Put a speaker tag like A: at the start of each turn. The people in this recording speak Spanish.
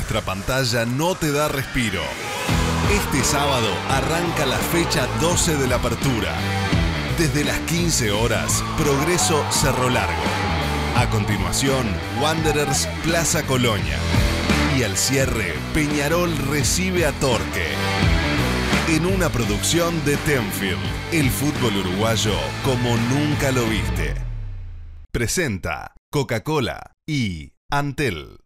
A: nuestra pantalla no te da respiro. Este sábado arranca la fecha 12 de la apertura. Desde las 15 horas, Progreso Cerro Largo. A continuación, Wanderers Plaza Colonia. Y al cierre, Peñarol recibe a Torque. En una producción de Tenfield, el fútbol uruguayo como nunca lo viste. Presenta Coca-Cola y Antel.